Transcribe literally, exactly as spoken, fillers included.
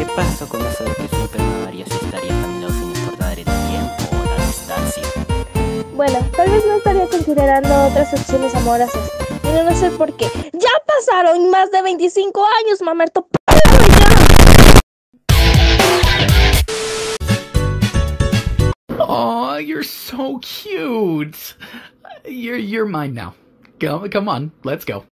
¿Qué pasó con eso de que Super Mario se estaría caminando sin importar el tiempo o la distancia? Bueno, tal vez no estaría considerando otras opciones amorosas. Pero no sé por qué. ¡Ya pasaron más de veinticinco años, mamerto! ¡Páralo ya! Aw, you're so cute. You're you're mine now. Come come on, let's go.